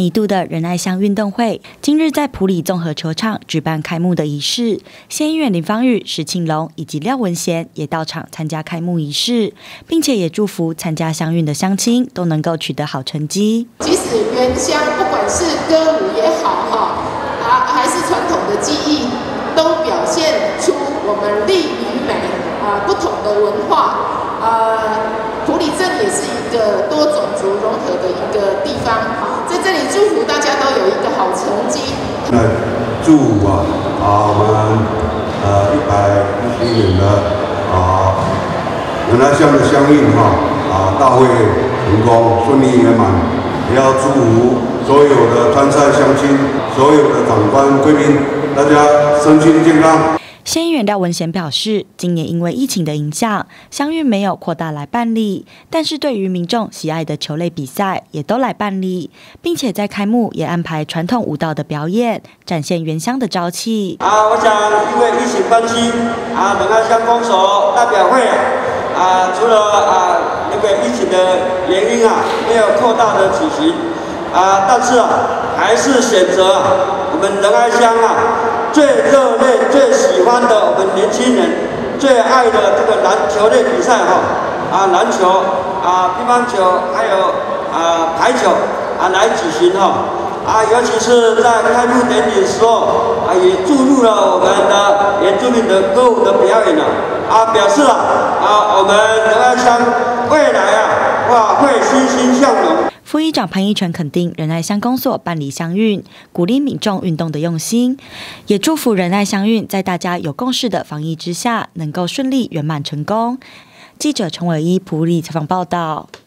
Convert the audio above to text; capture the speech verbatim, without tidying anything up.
一度的仁爱乡运动会，今日在埔里综合球场举办开幕的仪式。县议员林芳玉、石庆龙以及廖文贤也到场参加开幕仪式，并且也祝福参加乡运的乡亲都能够取得好成绩。 即使原乡不管是歌舞也好哈，啊还是传统的技艺，都表现出我们力与美啊不同的文化。啊，埔里镇也是一个多种族融合的一个地方，在这里祝福大家都有一个好成绩。 那祝福啊啊我们呃一百一十年的啊仁爱乡的乡运哈啊大会成功顺利圆满，也要祝福所有的参赛乡亲、所有的长官贵宾，大家身心健康。 县议员廖文贤表示，今年因为疫情的影响，乡运没有扩大来办理，但是对于民众喜爱的球类比赛也都来办理，并且在开幕也安排传统舞蹈的表演，展现原乡的朝气。 啊，我想因为疫情关系，啊，仁爱乡公所代表会啊，啊，除了啊那个疫情的原因啊，没有扩大的举行，啊，但是啊，还是选择啊我们仁爱乡啊。最热烈、最喜欢的我们年轻人最爱的这个篮球类比赛哈啊，篮球啊、乒乓球还有啊排球啊来举行哈啊，尤其是在开幕典礼的时候啊，也注入了我们的原住民的歌舞的表演了啊，表示啊啊我们仁爱乡未来啊哇会欣欣向荣。 副议长潘一全肯定仁爱乡公所办理乡运，鼓励民众运动的用心，也祝福仁爱乡运在大家有共识的防疫之下，能够顺利圆满成功。记者陈伟一埔里采访报道。